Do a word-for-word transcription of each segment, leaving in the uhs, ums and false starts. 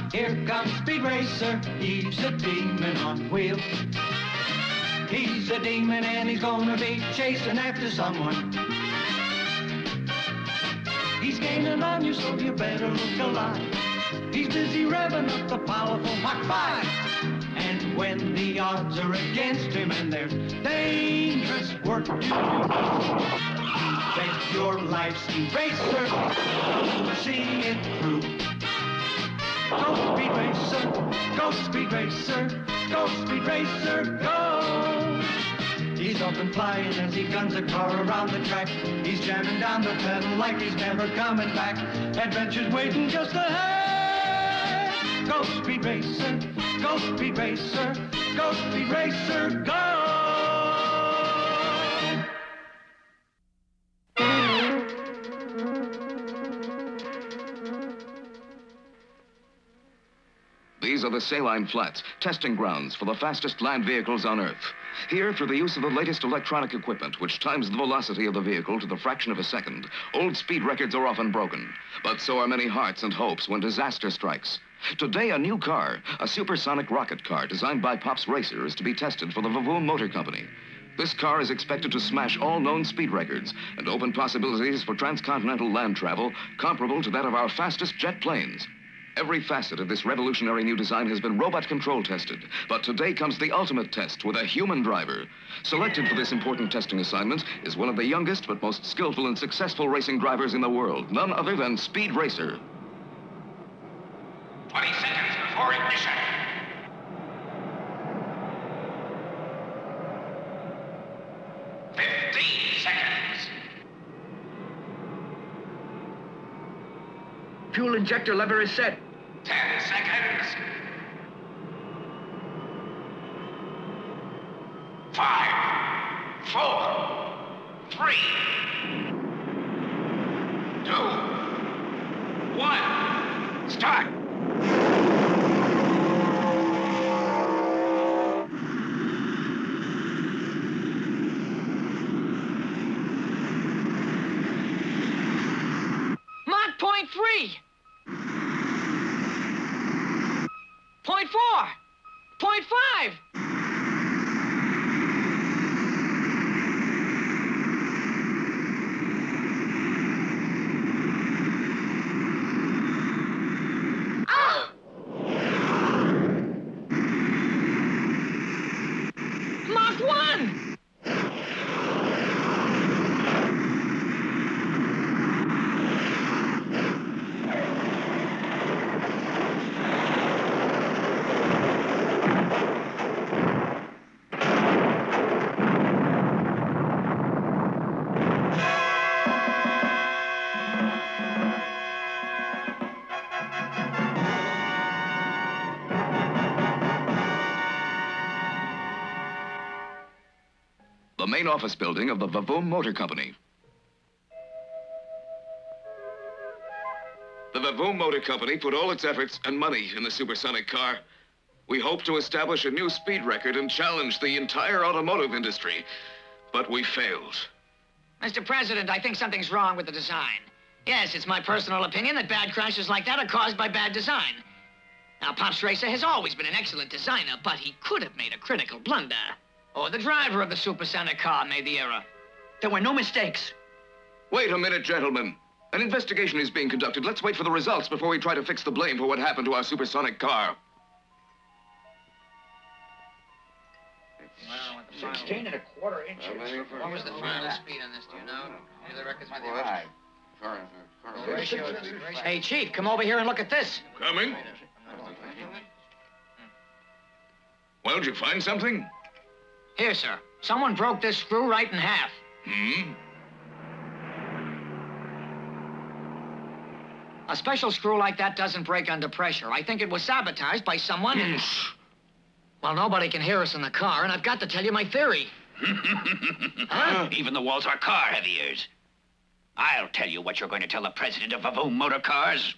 Here comes Speed Racer, he's a demon on wheels. He's a demon and he's gonna be chasing after someone. He's gaining on you, so you better look alive. He's busy revving up the powerful Mach five. And when the odds are against him and there's dangerous work to do, bet your life, Speed Racer, you'll see it through. Go Speed Racer, go Speed Racer, go Speed Racer, go! He's up and flying as he guns a car around the track. He's jamming down the pedal like he's never coming back. Adventure's waiting just ahead. Go Speed Racer, go Speed Racer, go Speed Racer, go! These are the Saline Flats, testing grounds for the fastest land vehicles on Earth. Here, through the use of the latest electronic equipment, which times the velocity of the vehicle to the fraction of a second, old speed records are often broken. But so are many hearts and hopes when disaster strikes. Today, a new car, a supersonic rocket car designed by Pops Racer, is to be tested for the Vavoom Motor Company. This car is expected to smash all known speed records and open possibilities for transcontinental land travel comparable to that of our fastest jet planes. Every facet of this revolutionary new design has been robot control tested, but today comes the ultimate test with a human driver. Selected for this important testing assignment is one of the youngest but most skillful and successful racing drivers in the world, none other than Speed Racer. twenty seconds before ignition. fifteen seconds. Fuel injector lever is set. ten seconds. Five, four, three, two, one, start. Mach point three. Point four. Point five. Ah! Mach one. The main office building of the Vavoom Motor Company. The Vavoom Motor Company put all its efforts and money in the supersonic car. We hope to establish a new speed record and challenge the entire automotive industry, but we failed. Mister President, I think something's wrong with the design. Yes, it's my personal opinion that bad crashes like that are caused by bad design. Now, Pops Racer has always been an excellent designer, but he could have made a critical blunder. Or the driver of the supersonic car made the error. There were no mistakes. Wait a minute, gentlemen. An investigation is being conducted. Let's wait for the results before we try to fix the blame for what happened to our supersonic car. Sixteen and a quarter inches. What was the final speed on this, do you know? Any of the records by the ratio? Hey, Chief, come over here and look at this. Coming. Well, did you find something? Here, sir. Someone broke this screw right in half. Hmm? A special screw like that doesn't break under pressure. I think it was sabotaged by someone. Well, nobody can hear us in the car, and I've got to tell you my theory. Huh? Even the walls are car have ears. I'll tell you what you're going to tell the president of Vavoom Motor Cars.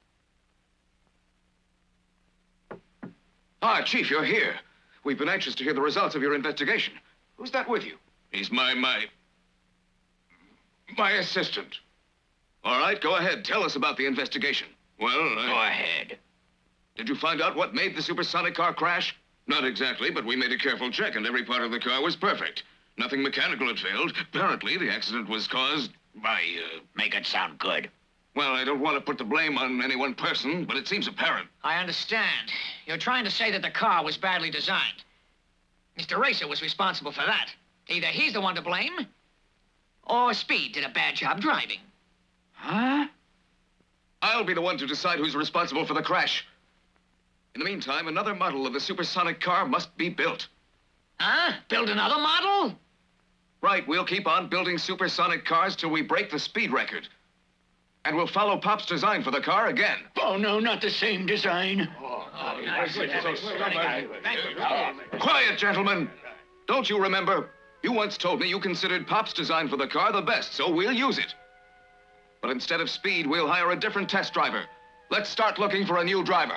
Ah, Chief, you're here. We've been anxious to hear the results of your investigation. Who's that with you? He's my, my... my assistant. All right, go ahead. Tell us about the investigation. Well, I... Go ahead. Did you find out what made the supersonic car crash? Not exactly, but we made a careful check, and every part of the car was perfect. Nothing mechanical had failed. Apparently, the accident was caused by, uh... Make it sound good. Well, I don't want to put the blame on any one person, but it seems apparent. I understand. You're trying to say that the car was badly designed. Mister Racer was responsible for that. Either he's the one to blame, or Speed did a bad job driving. Huh? I'll be the one to decide who's responsible for the crash. In the meantime, another model of the supersonic car must be built. Huh? Build another model? Right, we'll keep on building supersonic cars till we break the speed record. And we'll follow Pop's design for the car again. Oh, no, not the same design. Quiet, gentlemen. Don't you remember? You once told me you considered Pop's design for the car the best, so we'll use it. But instead of Speed, we'll hire a different test driver. Let's start looking for a new driver.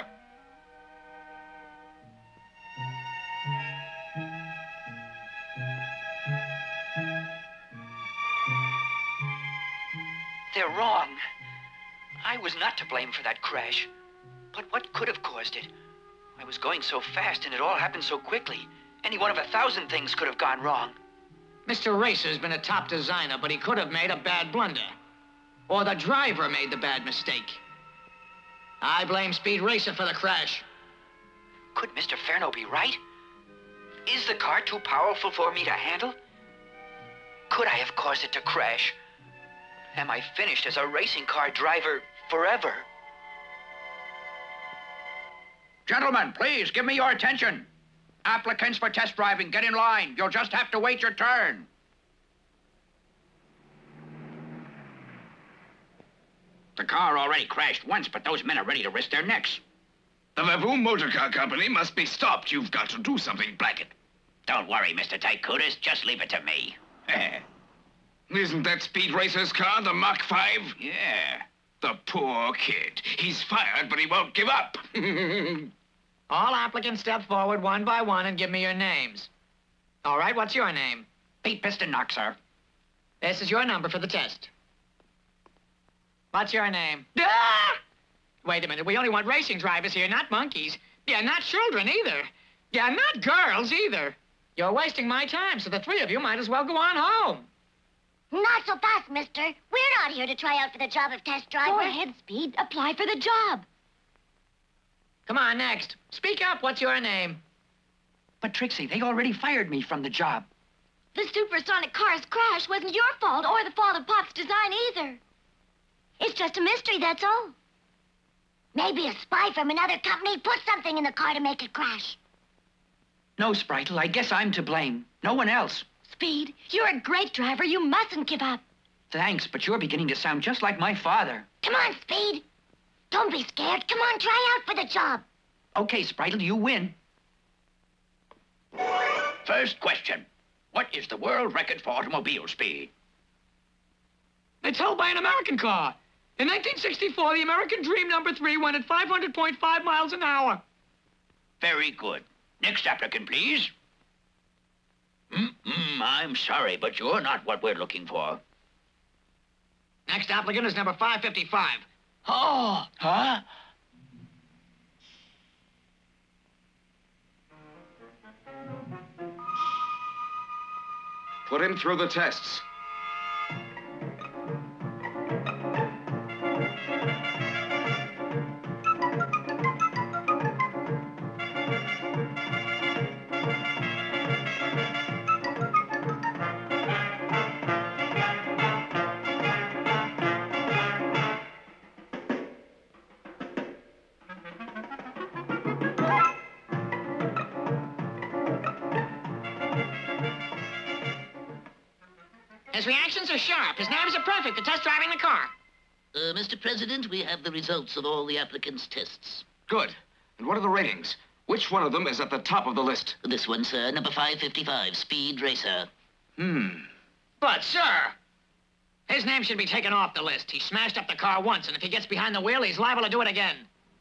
They're wrong. I was not to blame for that crash. But what could have caused it? I was going so fast and it all happened so quickly. Any one of a thousand things could have gone wrong. Mister Racer's been a top designer, but he could have made a bad blunder. Or the driver made the bad mistake. I blame Speed Racer for the crash. Could Mister Ferno be right? Is the car too powerful for me to handle? Could I have caused it to crash? Am I finished as a racing car driver forever? Gentlemen, please give me your attention. Applicants for test driving, get in line. You'll just have to wait your turn. The car already crashed once, but those men are ready to risk their necks. The Vavoom Motor Car Company must be stopped. You've got to do something, Blackett. Don't worry, Mister Tycotus. Just leave it to me. Isn't that Speed Racer's car, the Mach five? Yeah. The poor kid. He's fired, but he won't give up. All applicants step forward one by one and give me your names. All right, what's your name? Pete Piston Knock, sir. This is your number for the test. What's your name? Ah! Wait a minute, we only want racing drivers here, not monkeys. Yeah, not children either. Yeah, not girls either. You're wasting my time, so the three of you might as well go on home. Not so fast, mister. We're not here to try out for the job of test driver. Go ahead, Speed. Apply for the job. Come on, next. Speak up. What's your name? But, Trixie, they already fired me from the job. The supersonic car's crash wasn't your fault or the fault of Pop's design either. It's just a mystery, that's all. Maybe a spy from another company put something in the car to make it crash. No, Spritle, I guess I'm to blame. No one else. Speed, you're a great driver. You mustn't give up. Thanks, but you're beginning to sound just like my father. Come on, Speed. Don't be scared. Come on, try out for the job. Okay, Spritle, you win. First question. What is the world record for automobile speed? It's held by an American car. In nineteen sixty-four, the American Dream number three went at five hundred point five miles an hour. Very good. Next applicant, please. Mm-mm, I'm sorry, but you're not what we're looking for. Next applicant is number five fifty-five. Oh! Huh? Put him through the tests. His reactions are sharp. His nerves are perfect for test driving the car. Uh, Mister President, we have the results of all the applicants' tests. Good. And what are the ratings? Which one of them is at the top of the list? This one, sir, number five fifty-five, Speed Racer. Hmm. But, sir, his name should be taken off the list. He smashed up the car once, and if he gets behind the wheel, he's liable to do it again.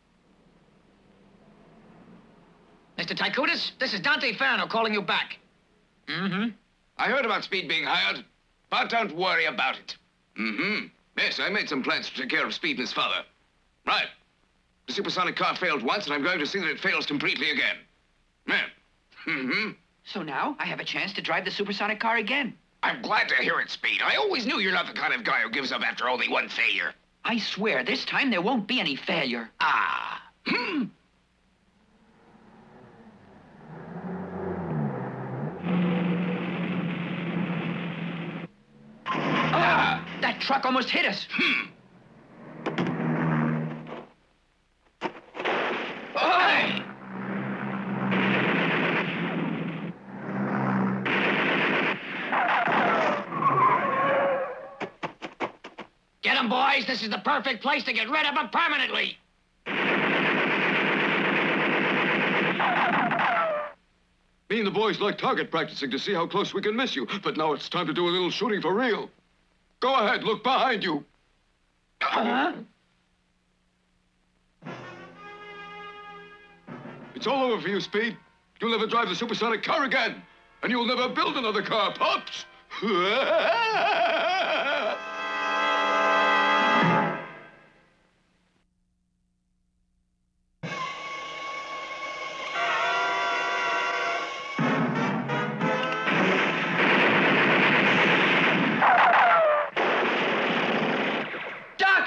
Mister Tycotus, this is Dante Ferno calling you back. Mm-hmm. I heard about Speed being hired, but don't worry about it. Mm-hmm. Yes, I made some plans to take care of Speed and his father. Right. The supersonic car failed once, and I'm going to see that it fails completely again. Man. Mm-hmm. So now I have a chance to drive the supersonic car again. I'm glad to hear it, Speed. I always knew you're not the kind of guy who gives up after only one failure. I swear, this time there won't be any failure. Ah. Hmm. Ah, that truck almost hit us. Hmm. Hey! Get him, boys. This is the perfect place to get rid of him permanently. Me and the boys like target practicing to see how close we can miss you, but now it's time to do a little shooting for real. Go ahead, look behind you. Huh? It's all over for you, Speed. You'll never drive the supersonic car again, and you'll never build another car, Pops. Duck!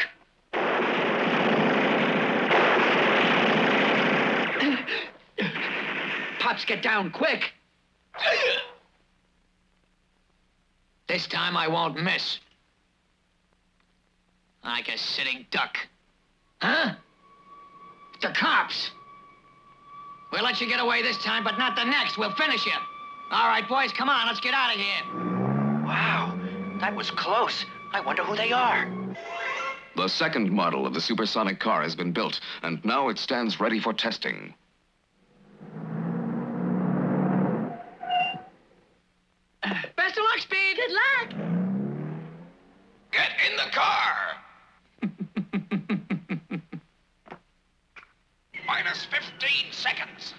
Pops, get down, quick! This time I won't miss. Like a sitting duck. Huh? The cops! We'll let you get away this time, but not the next. We'll finish you. All right, boys, come on. Let's get out of here. Wow, that was close. I wonder who they are. The second model of the supersonic car has been built, and now it stands ready for testing. Best of luck, Speed. Good luck. Get in the car. Minus fifteen seconds.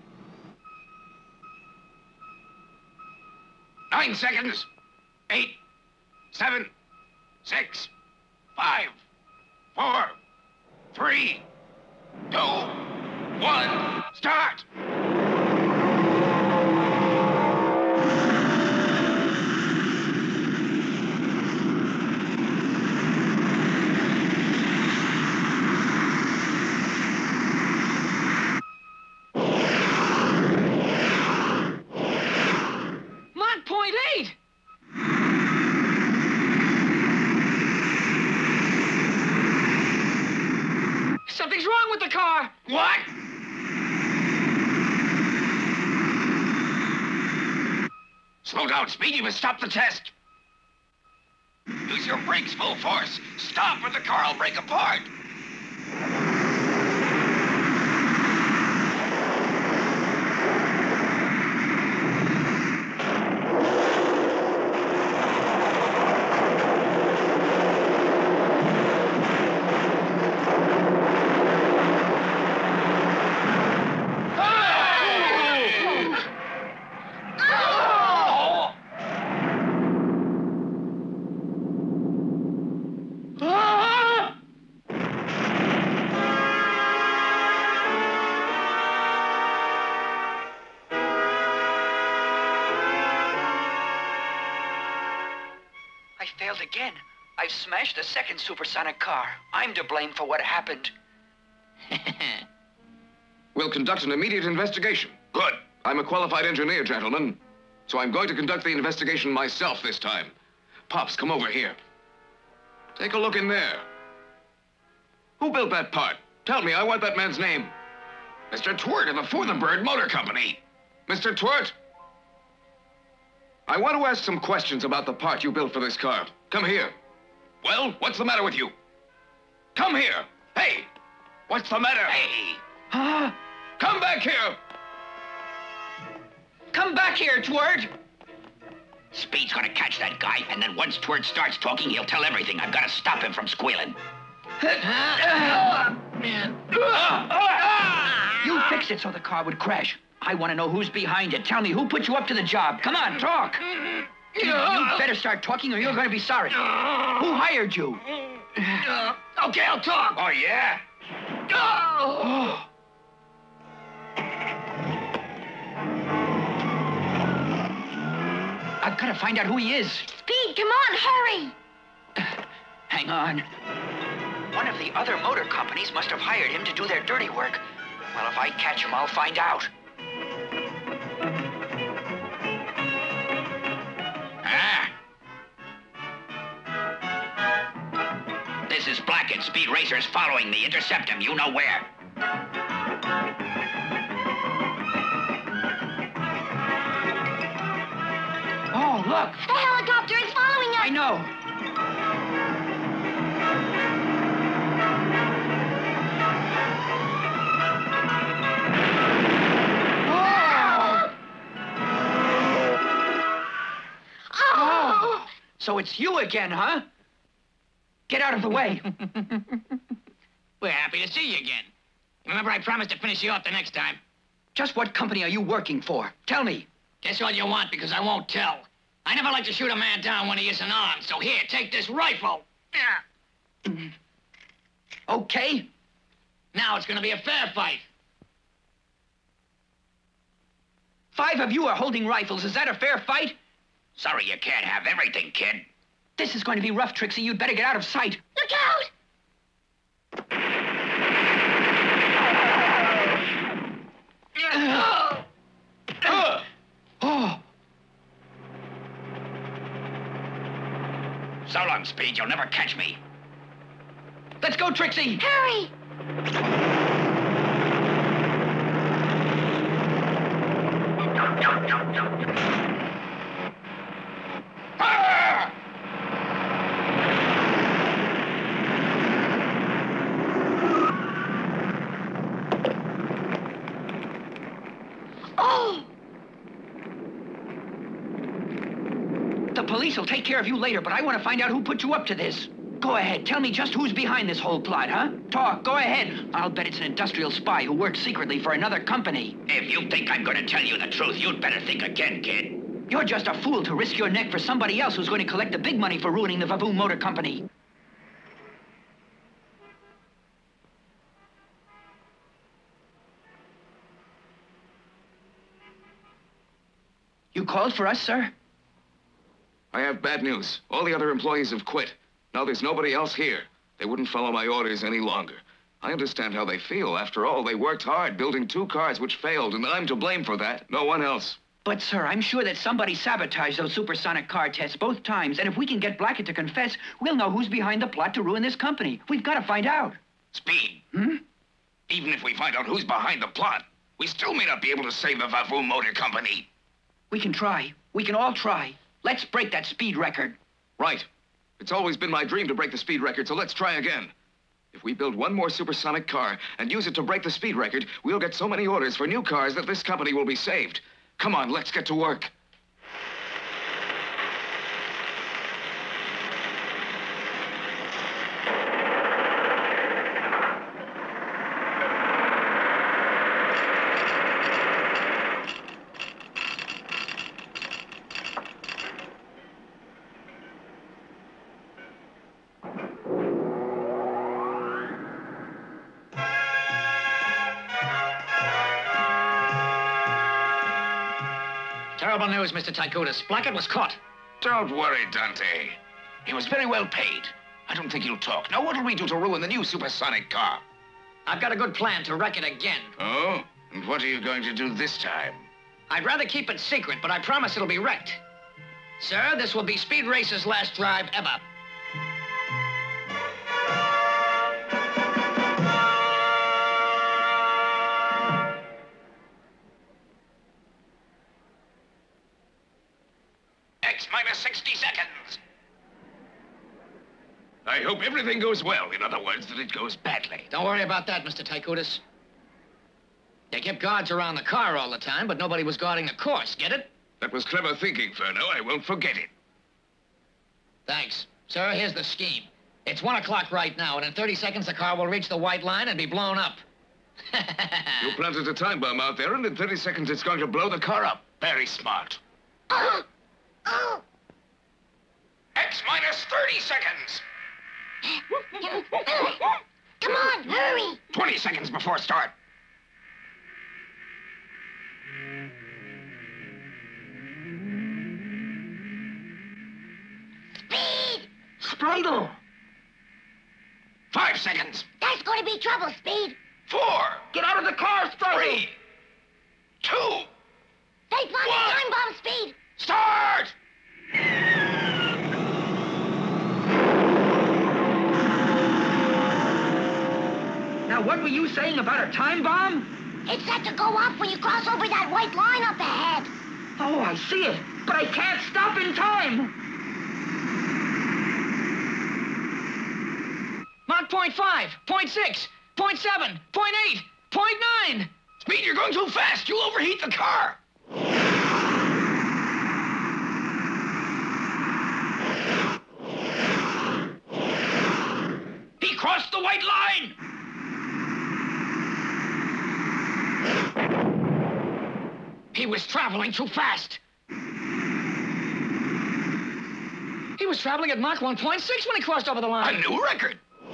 Nine seconds. Eight. Seven. Six. Five. Four. Three. Two. One. Start. Mach point eight. Something's wrong with the car. What? Slow down, Speed. You must stop the test. Use your brakes full force. Stop or the car will break apart. I failed again. I've smashed the second supersonic car. I'm to blame for what happened. We'll conduct an immediate investigation. Good. I'm a qualified engineer, gentlemen, so I'm going to conduct the investigation myself this time. Pops, come over here. Take a look in there. Who built that part? Tell me, I want that man's name. Mister Twirt of the For the Bird Motor Company. Mister Twirt? I want to ask some questions about the part you built for this car. Come here. Well, what's the matter with you? Come here. Hey, what's the matter? Hey. Huh? Come back here! Come back here, Twirt! Speed's gonna catch that guy, and then once Twirt starts talking, he'll tell everything. I've got to stop him from squealing. Man. You fixed it so the car would crash. I want to know who's behind it. Tell me, who put you up to the job? Come on, talk. You better start talking or you're going to be sorry. Who hired you? Okay, I'll talk. Oh, yeah? Oh! Oh. I've got to find out who he is. Speed, come on, hurry! Hang on. One of the other motor companies must have hired him to do their dirty work. Well, if I catch him, I'll find out. Ah. This is Blackett. Speed Racer's following me. Intercept him. You know where. Oh, look! A helicopter is following us! I know. Oh! So it's you again, huh? Get out of the way. We're happy to see you again. Remember, I promised to finish you off the next time. Just what company are you working for? Tell me. Guess what you want, because I won't tell. I never like to shoot a man down when he isn't armed, so here, take this rifle. Yeah. Okay. Now it's gonna be a fair fight. Five of you are holding rifles. Is that a fair fight? Sorry you can't have everything, kid. This is going to be rough, Trixie. You'd better get out of sight. Look out! Uh, uh, oh. So long, Speed. You'll never catch me. Let's go, Trixie. Hurry! Ah! Oh! The police will take care of you later, but I want to find out who put you up to this. Go ahead. Tell me just who's behind this whole plot, huh? Talk. Go ahead. I'll bet it's an industrial spy who works secretly for another company. If you think I'm going to tell you the truth, you'd better think again, kid. You're just a fool to risk your neck for somebody else who's going to collect the big money for ruining the Vavoom Motor Company. You called for us, sir? I have bad news. All the other employees have quit. Now there's nobody else here. They wouldn't follow my orders any longer. I understand how they feel. After all, they worked hard building two cars which failed, and I'm to blame for that. No one else. But, sir, I'm sure that somebody sabotaged those supersonic car tests both times, and if we can get Blackett to confess, we'll know who's behind the plot to ruin this company. We've got to find out. Speed. Hmm? Even if we find out who's behind the plot, we still may not be able to save the Vavoom Motor Company. We can try. We can all try. Let's break that speed record. Right. It's always been my dream to break the speed record, so let's try again. If we build one more supersonic car and use it to break the speed record, we'll get so many orders for new cars that this company will be saved. Come on, let's get to work. Terrible news, Mister Tykoudis. Blackett was caught. Don't worry, Dante. He was very well paid. I don't think he'll talk. Now, what'll we do to ruin the new supersonic car? I've got a good plan to wreck it again. Oh? And what are you going to do this time? I'd rather keep it secret, but I promise it'll be wrecked. Sir, this will be Speed Racer's last drive ever. X minus sixty seconds. I hope everything goes well. In other words, that it goes badly. Don't worry about that, Mister Tykoudis. They kept guards around the car all the time, but nobody was guarding the course. Get it? That was clever thinking, Ferno. I won't forget it. Thanks. Sir, here's the scheme. It's one o'clock right now, and in thirty seconds the car will reach the white line and be blown up. You planted a time bomb out there, and in thirty seconds it's going to blow the car up. Very smart. Oh! Oh! X minus thirty seconds. Come on, hurry. Twenty seconds before start. Speed! Sprite! Five seconds. That's going to be trouble, Speed. Four. Get out of the car, Sprite! Three. Two. They planted What? time bomb, Speed. Start! Now, what were you saying about a time bomb? It's set to go off when you cross over that white line up ahead. Oh, I see it. But I can't stop in time. Mark point five, point six, point seven, point eight, point nine. Speed, you're going too fast. You'll overheat the car. He crossed the white line. He was traveling too fast. He was traveling at Mach one point six when he crossed over the line. A new record.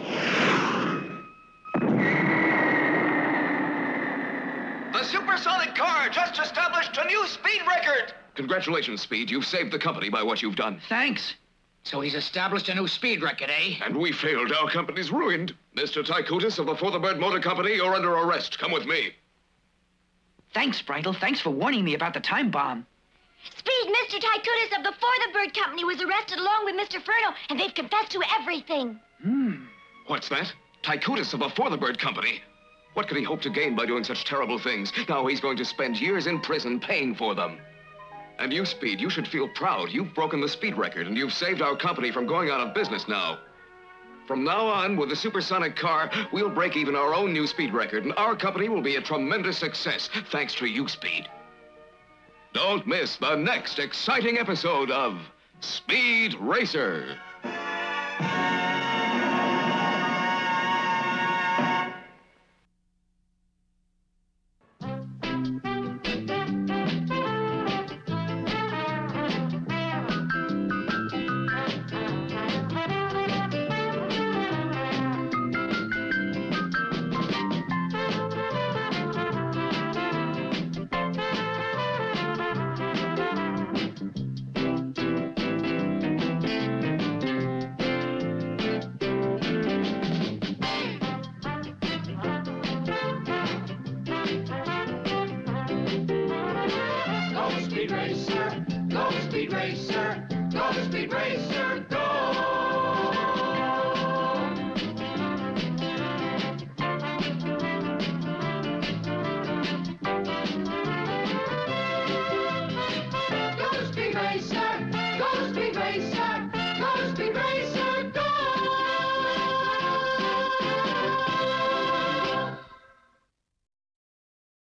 The supersonic car just established a new speed record. Congratulations, Speed. You've saved the company by what you've done. Thanks. So he's established a new speed record, eh? And we failed. Our company's ruined. Mister Tychutis of the For the Bird Motor Company, you're under arrest. Come with me. Thanks, Bridle. Thanks for warning me about the time bomb. Speed, Mister Tychutis of the For the Bird Company was arrested along with Mister Furno, and they've confessed to everything. Hmm. What's that? Tychutis of the For the Bird Company. What could he hope to gain by doing such terrible things? Now he's going to spend years in prison paying for them. And you, Speed, you should feel proud. You've broken the speed record, and you've saved our company from going out of business now. From now on, with the supersonic car, we'll break even our own new speed record, and our company will be a tremendous success, thanks to you, Speed. Don't miss the next exciting episode of Speed Racer. Speed Racer, go Speed Racer, go Speed Racer, go! Go Speed Racer, go Speed Racer,